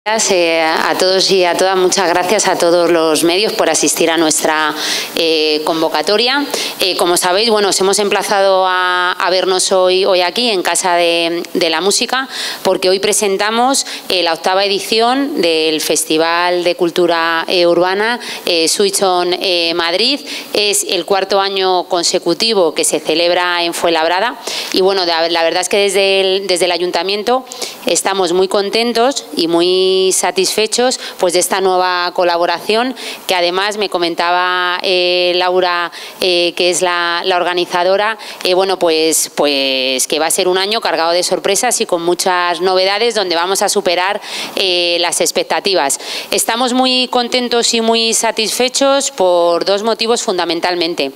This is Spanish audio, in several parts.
A todos y a todas, muchas gracias a todos los medios por asistir a nuestra convocatoria. Como sabéis, bueno, os hemos emplazado a vernos hoy aquí en Casa de la Música, porque hoy presentamos la 8ª edición del Festival de Cultura Urbana Switch On Madrid. Es el 4º año consecutivo que se celebra en Fuenlabrada y bueno, la verdad es que desde el Ayuntamiento estamos muy contentos y muy satisfechos pues de esta nueva colaboración, que además me comentaba Laura, que es la organizadora, bueno, pues que va a ser un año cargado de sorpresas y con muchas novedades, donde vamos a superar las expectativas. Estamos muy contentos y muy satisfechos por dos motivos fundamentalmente.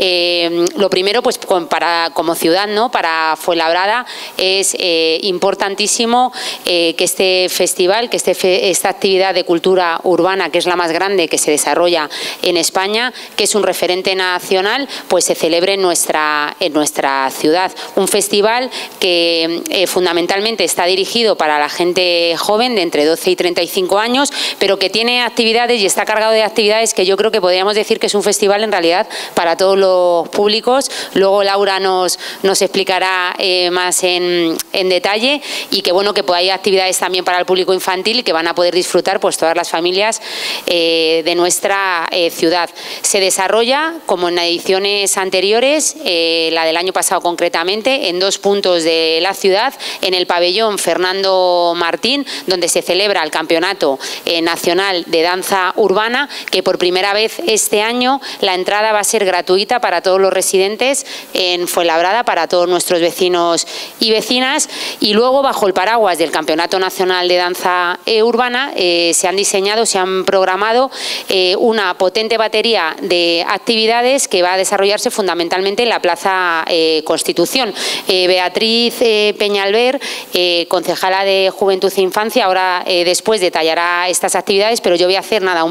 Lo primero, pues como ciudad, ¿no? Para Fuenlabrada es importantísimo que este festival, que esta actividad de cultura urbana, que es la más grande que se desarrolla en España, que es un referente nacional, pues se celebre en nuestra ciudad. Un festival que fundamentalmente está dirigido para la gente joven de entre 12 y 35 años, pero que tiene actividades y está cargado de actividades que yo creo que podríamos decir que es un festival en realidad para todos los públicos. Luego Laura nos explicará más en detalle, y que bueno, que hay actividades también para el público infantil y que van a poder disfrutar pues todas las familias de nuestra ciudad. Se desarrolla, como en ediciones anteriores, la del año pasado concretamente, en 2 puntos de la ciudad: en el pabellón Fernando Martín, donde se celebra el Campeonato Nacional de Danza Urbana, que por primera vez este año la entrada va a ser gratuita para todos los residentes en Fuenlabrada, para todos nuestros vecinos y vecinas. Y luego, bajo el paraguas del Campeonato Nacional de Danza Urbana, se han diseñado, se han programado una potente batería de actividades que va a desarrollarse fundamentalmente en la Plaza Constitución. Beatriz Peñalver, concejala de Juventud e Infancia, ahora después detallará estas actividades, pero yo voy a hacer un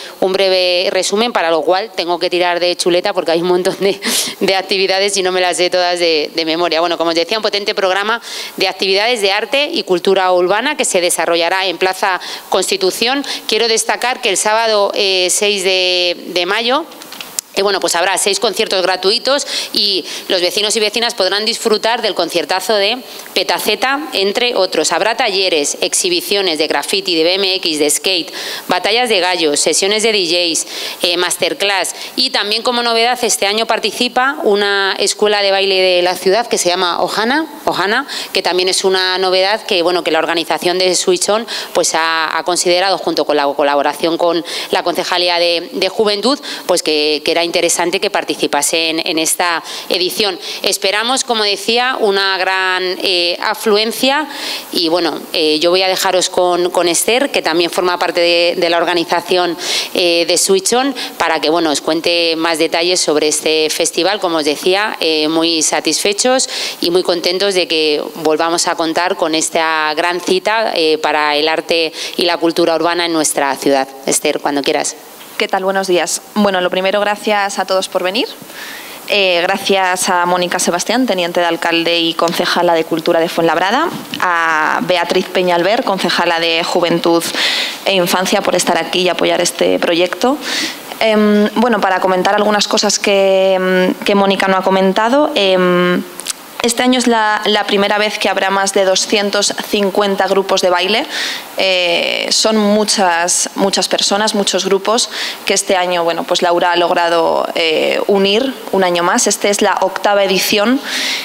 breve resumen, para lo cual tengo que tirar de chuleta porque hay un montón de actividades y no me las sé todas de memoria. Bueno, como os decía, un potente programa de actividades de arte y cultura urbana que se desarrollará en Plaza Constitución. Quiero destacar que el sábado 6 de mayo bueno, pues habrá 6 conciertos gratuitos y los vecinos y vecinas podrán disfrutar del conciertazo de Petaceta, entre otros. Habrá talleres, exhibiciones de graffiti, de BMX, de skate, batallas de gallos, sesiones de DJs, masterclass, y también, como novedad, este año participa una escuela de baile de la ciudad que se llama Ohana, que también es una novedad que, bueno, que la organización de Switch On pues ha considerado, junto con la colaboración con la Concejalía de Juventud, pues que era interesante que participasen en esta edición. Esperamos, como decía, una gran afluencia, y bueno, yo voy a dejaros con Esther, que también forma parte de la organización de Switch On, para que bueno, os cuente más detalles sobre este festival. Como os decía, muy satisfechos y muy contentos de que volvamos a contar con esta gran cita para el arte y la cultura urbana en nuestra ciudad. Esther, cuando quieras. ¿Qué tal? Buenos días. Bueno, lo primero, gracias a todos por venir. Gracias a Mónica Sebastián, teniente de alcalde y concejala de Cultura de Fuenlabrada, a Beatriz Peñalver, concejala de Juventud e Infancia, por estar aquí y apoyar este proyecto. Bueno, para comentar algunas cosas que Mónica no ha comentado. Este año es la primera vez que habrá más de 250 grupos de baile. Son muchas también muchos grupos que este año, bueno, pues Laura ha logrado unir un año más. Esta es la 8ª edición.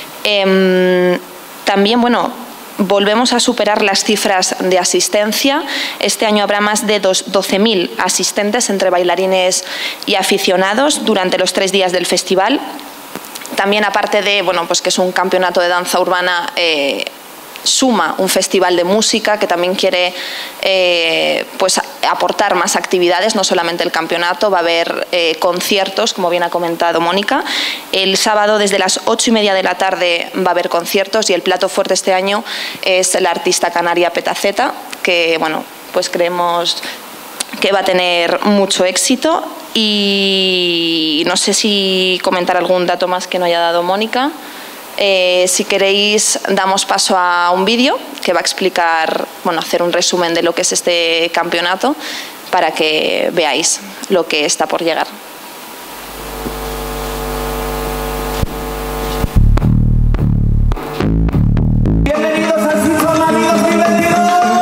También, bueno, volvemos a superar las cifras de asistencia. Este año habrá más de 12.000 asistentes entre bailarines y aficionados durante los 3 días del festival. También, aparte de, bueno, pues que es un campeonato de danza urbana, suma un festival de música que también quiere pues aportar más actividades, no solamente el campeonato. Va a haber conciertos, como bien ha comentado Mónica. El sábado, desde las 8:30 de la tarde, va a haber conciertos, y el plato fuerte este año es la artista canaria Petaceta, que bueno, pues creemos que va a tener mucho éxito. Y no sé si comentar algún dato más que no haya dado Mónica. Si queréis, damos paso a un vídeo que va a explicar, bueno, hacer un resumen de lo que es este campeonato para que veáis lo que está por llegar. Bienvenidos al Switchon Madrid 2022.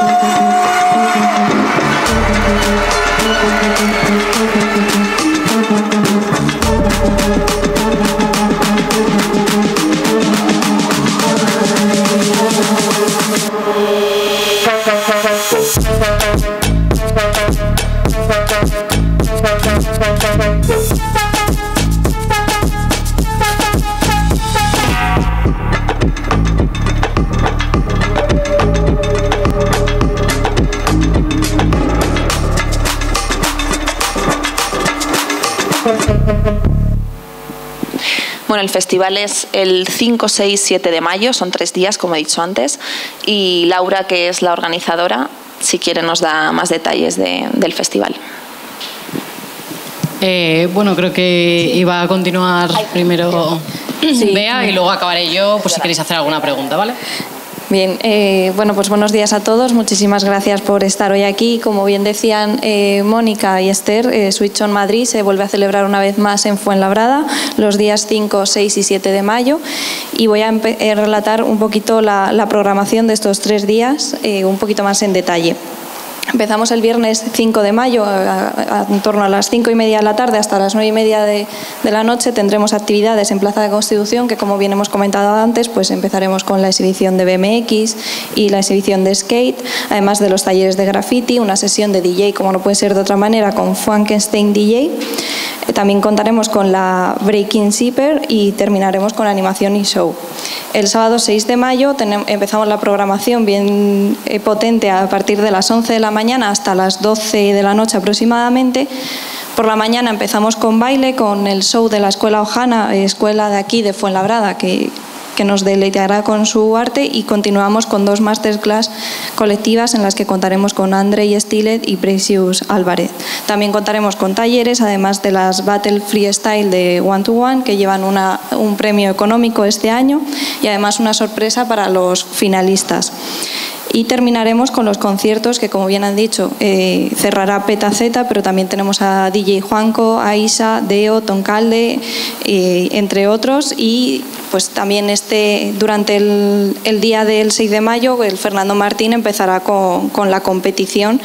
Bueno, el festival es el 5, 6, 7 de mayo, son 3 días, como he dicho antes, y Laura, que es la organizadora, si quiere nos da más detalles del festival. Bueno, creo que iba a continuar primero Bea y luego acabaré yo, por si queréis hacer alguna pregunta, ¿vale? Bien, bueno, pues buenos días a todos. Muchísimas gracias por estar hoy aquí. Como bien decían Mónica y Esther, Switchon Madrid se vuelve a celebrar una vez más en Fuenlabrada los días 5, 6 y 7 de mayo. Y voy a relatar un poquito la programación de estos 3 días, un poquito más en detalle. Empezamos el viernes 5 de mayo, en torno a las 5:30 de la tarde hasta las 9:30 de la noche. Tendremos actividades en Plaza de Constitución, que como bien hemos comentado antes, pues empezaremos con la exhibición de BMX y la exhibición de skate, además de los talleres de graffiti, una sesión de DJ, como no puede ser de otra manera, con Frankenstein DJ. También contaremos con la Breaking Zipper y terminaremos con animación y show. El sábado 6 de mayo empezamos la programación bien potente a partir de las 11 de la mañana hasta las 12 de la noche aproximadamente. Por la mañana empezamos con baile, con el show de la Escuela Ojana, escuela de aquí de Fuenlabrada, que nos deleitará con su arte, y continuamos con 2 masterclass colectivas en las que contaremos con Andrei Stilet y Precious Álvarez. También contaremos con talleres, además de las Battle Freestyle de One to One, que llevan un premio económico este año, y además una sorpresa para los finalistas. Y terminaremos con los conciertos que, como bien han dicho, cerrará Petaceta, pero también tenemos a DJ Juanco, Aisa, Deo, Toncalde, entre otros. Y pues también durante el día del 6 de mayo, el Fernando Martín empezará con la competición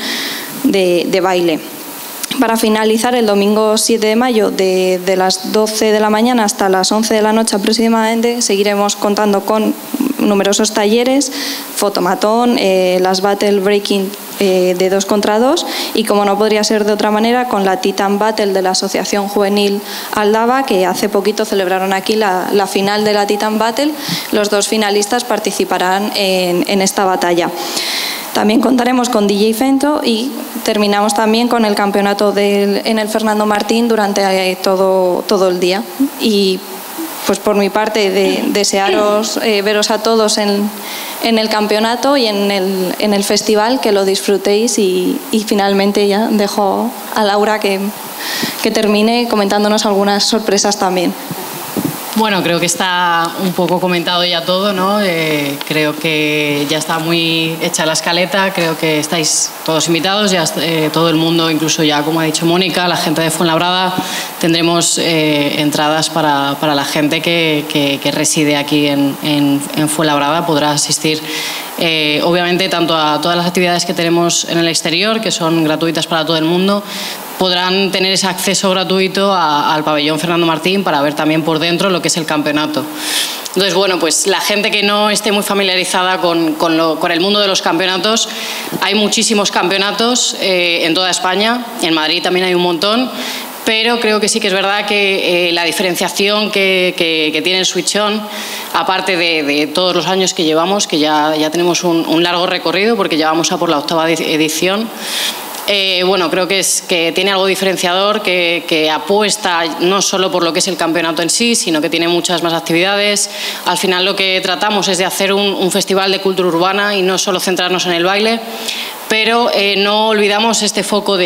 de baile. Para finalizar, el domingo 7 de mayo, de las 12 de la mañana hasta las 11 de la noche aproximadamente, seguiremos contando con numerosos talleres, fotomatón, las Battle Breaking de 2 contra 2 y, como no podría ser de otra manera, con la Titan Battle de la Asociación Juvenil Aldaba, que hace poquito celebraron aquí la final de la Titan Battle. Los 2 finalistas participarán en esta batalla. También contaremos con DJ Fento y terminamos también con el campeonato en el Fernando Martín durante todo el día. Y pues por mi parte, desearos veros a todos en el campeonato y en el festival, que lo disfrutéis, y finalmente ya dejo a Laura que termine comentándonos algunas sorpresas también. Bueno, creo que está un poco comentado ya todo, ¿no? Creo que ya está muy hecha la escaleta, creo que estáis todos invitados, ya todo el mundo, incluso ya, como ha dicho Mónica, la gente de Fuenlabrada, tendremos entradas para la gente que reside aquí en Fuenlabrada, podrá asistir obviamente tanto a todas las actividades que tenemos en el exterior, que son gratuitas para todo el mundo. Podrán tener ese acceso gratuito al pabellón Fernando Martín para ver también por dentro lo que es el campeonato. Entonces, bueno, pues la gente que no esté muy familiarizada con el mundo de los campeonatos, hay muchísimos campeonatos en toda España, en Madrid también hay un montón, pero creo que sí que es verdad que la diferenciación que tiene el Switchon, aparte de todos los años que llevamos, que ya tenemos un largo recorrido porque ya vamos a por la 8ª edición, bueno, creo que tiene algo diferenciador, que apuesta no solo por lo que es el campeonato en sí, sino que tiene muchas más actividades. Al final lo que tratamos es de hacer un festival de cultura urbana y no solo centrarnos en el baile, pero no olvidamos este foco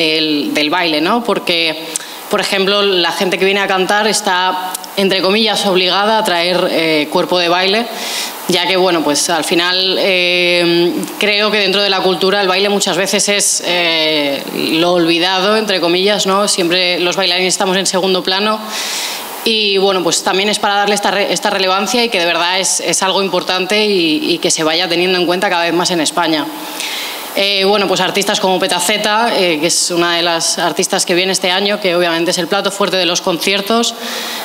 del baile, ¿no? Porque, por ejemplo, la gente que viene a cantar está, entre comillas, obligada a traer cuerpo de baile. ya que bueno, pues al final creo que dentro de la cultura el baile muchas veces es lo olvidado, entre comillas, ¿no? Siempre los bailarines estamos en segundo plano. Y bueno, pues también es para darle esta relevancia y que de verdad es algo importante y que se vaya teniendo en cuenta cada vez más en España. Bueno, pues artistas como Petaceta, que es una de las artistas que viene este año, que obviamente es el plato fuerte de los conciertos.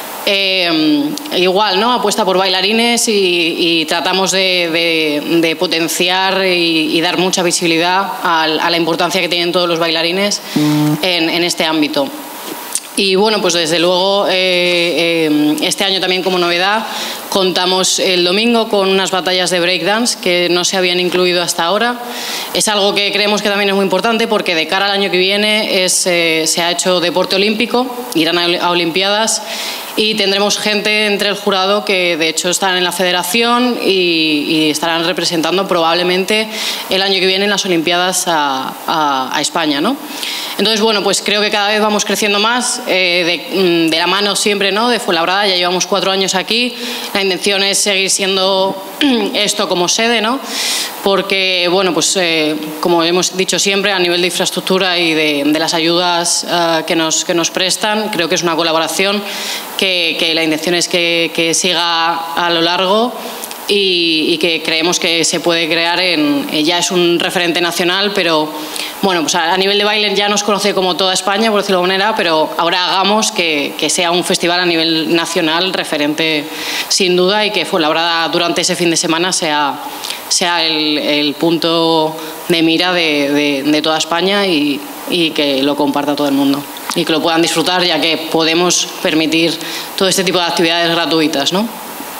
Igual, ¿no? Apuesta por bailarines y tratamos de potenciar y dar mucha visibilidad a la importancia que tienen todos los bailarines en este ámbito. Y bueno, pues desde luego este año también como novedad contamos el domingo con unas batallas de breakdance que no se habían incluido hasta ahora. Es algo que creemos que también es muy importante porque de cara al año que viene se ha hecho deporte olímpico, irán a Olimpiadas y tendremos gente entre el jurado que de hecho están en la federación y estarán representando probablemente el año que viene en las Olimpiadas a España, ¿no? Entonces, bueno, pues creo que cada vez vamos creciendo más, de la mano siempre, ¿no? De Fuenlabrada, ya llevamos 4 años aquí. La intención es seguir siendo esto como sede, ¿no? Porque, bueno, pues como hemos dicho siempre, a nivel de infraestructura y de las ayudas que nos prestan, creo que es una colaboración que la intención es que siga a lo largo y que creemos que se puede crear ya es un referente nacional, pero bueno, pues a nivel de baile ya nos conoce como toda España, por decirlo de alguna manera, pero ahora hagamos que sea un festival a nivel nacional referente sin duda y que Fuenlabrada durante ese fin de semana sea el punto de mira de toda España y que lo comparta todo el mundo y que lo puedan disfrutar, ya que podemos permitir todo este tipo de actividades gratuitas, ¿no?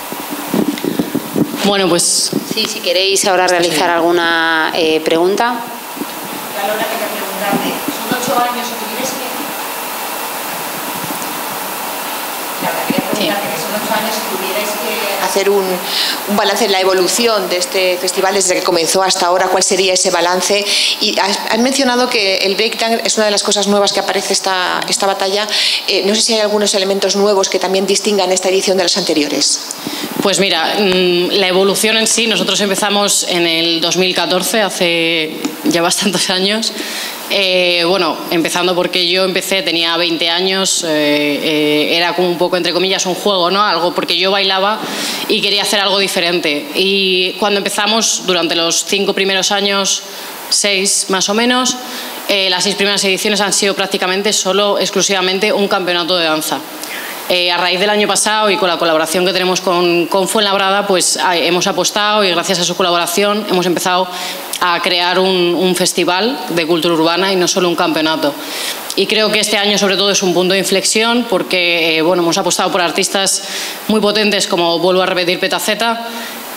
Bueno, pues... Sí, si queréis ahora realizar alguna pregunta. Lola, quería preguntarte, son 8 años, ¿tuvieras que...? Claro, quería preguntarte que son 8 años, ¿tuvierais que hacer un balance en la evolución de este festival desde que comenzó hasta ahora? ¿Cuál sería ese balance? Y has mencionado que el breakdance es una de las cosas nuevas que aparece esta batalla. No sé si hay algunos elementos nuevos que también distingan esta edición de las anteriores. Pues mira, la evolución en sí, nosotros empezamos en el 2014, hace ya bastantes años. Bueno, empezando porque yo empecé, tenía 20 años, era como un poco, entre comillas, un juego, ¿no? Algo porque yo bailaba y quería hacer algo diferente. Y cuando empezamos, durante los 5 primeros años, 6 más o menos, las 6 primeras ediciones han sido prácticamente exclusivamente un campeonato de danza. A raíz del año pasado y con la colaboración que tenemos con Fuenlabrada, pues hemos apostado y gracias a su colaboración hemos empezado a crear un festival de cultura urbana y no solo un campeonato. Y creo que este año sobre todo es un punto de inflexión porque bueno, hemos apostado por artistas muy potentes como, vuelvo a repetir, Petaceta,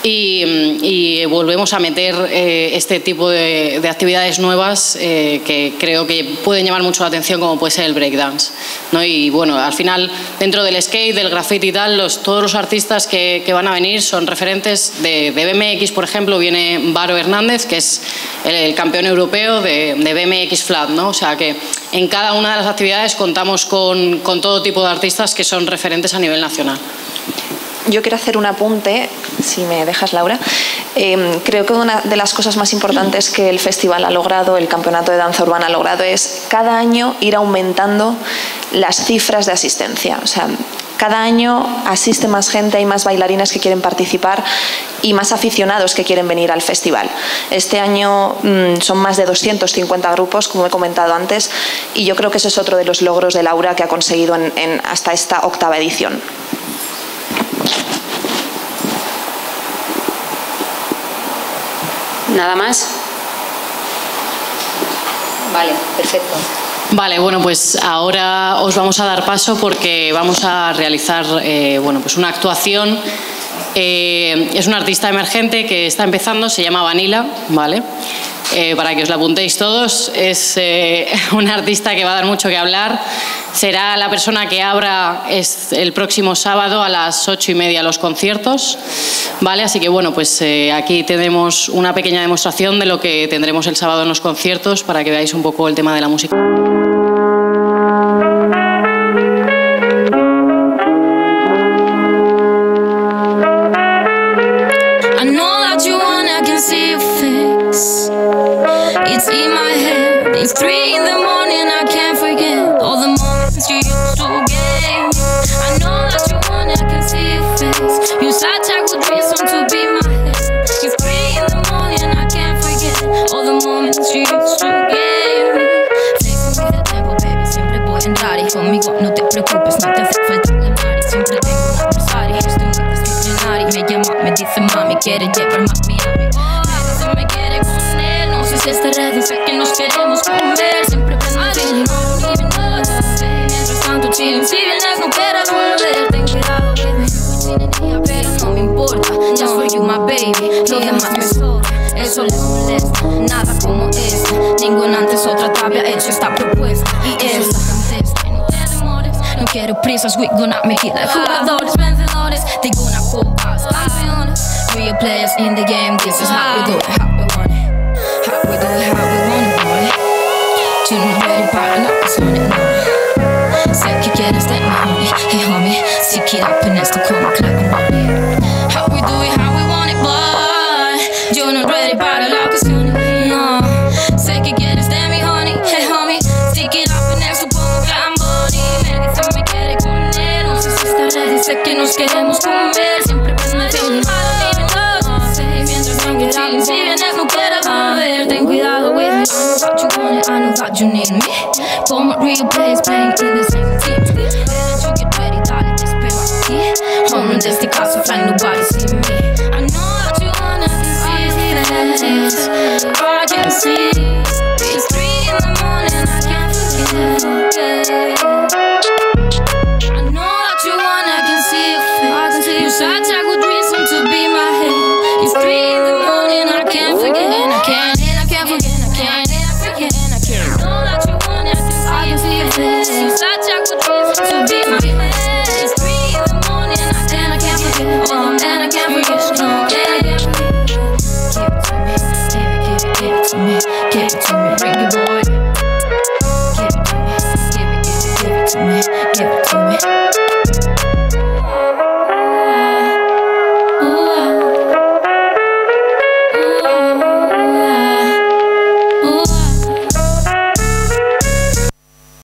y volvemos a meter este tipo de actividades nuevas que creo que pueden llamar mucho la atención, como puede ser el breakdance, ¿no? Y bueno, al final dentro del skate, del graffiti y tal, todos los artistas que van a venir son referentes de BMX. Por ejemplo, viene Varo Hernández, que es el campeón europeo de BMX flat, ¿no? O sea que en cada una de las actividades contamos con todo tipo de artistas que son referentes a nivel nacional. Yo quiero hacer un apunte, si me dejas, Laura. Creo que una de las cosas más importantes que el festival ha logrado, el campeonato de danza urbana ha logrado, es cada año ir aumentando las cifras de asistencia. O sea, cada año asiste más gente, hay más bailarines que quieren participar y más aficionados que quieren venir al festival. Este año son más de 250 grupos, como he comentado antes, y yo creo que ese es otro de los logros de Laura que ha conseguido hasta esta 8ª edición. ¿Nada más? Vale, perfecto. Vale, bueno, pues ahora os vamos a dar paso porque vamos a realizar bueno, pues una actuación. Es una artista emergente que está empezando, se llama Vanilla, ¿vale? Para que os la apuntéis todos. Es una artista que va a dar mucho que hablar. Será la persona que abra el próximo sábado a las 8:30 los conciertos, ¿vale? Así que bueno, pues aquí tenemos una pequeña demostración de lo que tendremos el sábado en los conciertos para que veáis un poco el tema de la música. It's 3 in the morning, I can't forget all the moments you used to give. I know that you want it, I can see your face. You said I would reason to be my head. It's 3 in the morning, I can't forget all the moments you used to give. Flexing with el tiempo, baby, siempre voy a entrar. Y conmigo no te preocupes, no te hace falta ganar. Y siempre tengo un adversario, estoy muy disciplinario. Me llama, me dice mami, quiere llevarme a Miami. Me quiere con él, no sé si está ready, sé que nos queremos comer. Siempre prendo el feeling, mientras tanto chilling. Si vienes no quieras volver, ten cuidado, baby. Pero no me importa, just for you, my baby. Lo demás me sobra, eso les molesta. Nada como esto, ninguna antes otra te había hecho esta propuesta. Y esta contesta, no te demores. No quiero prisas, we gonna make it like jugadores vencedores. Tengo una copa, campeones. Real players in the game, this is how we do it, how we want it. How we do it, how we want it, want it. Tú no ready para la pasión, no. Sé que quieres de mi homie, hey homie. Stick it up en esto como clavo, mommy. How we do it, how we want it, boy. Yo no ready para la pasión, no. Sé que quieres de mi honey, hey homie. Stick it up en esto como clavo, me dice me quiere con él, no sé si está ready. Sé que nos queremos comer, siempre prendo el feeling. Si vienes no quieras volver, ten cuidado with me. I know that you want it, I know that you need me. Como real players playing in the same team. Better you get ready, dale, te espero aquí. Home run desde casa, flying, nobody see me. I know that you wanna be this, I can see.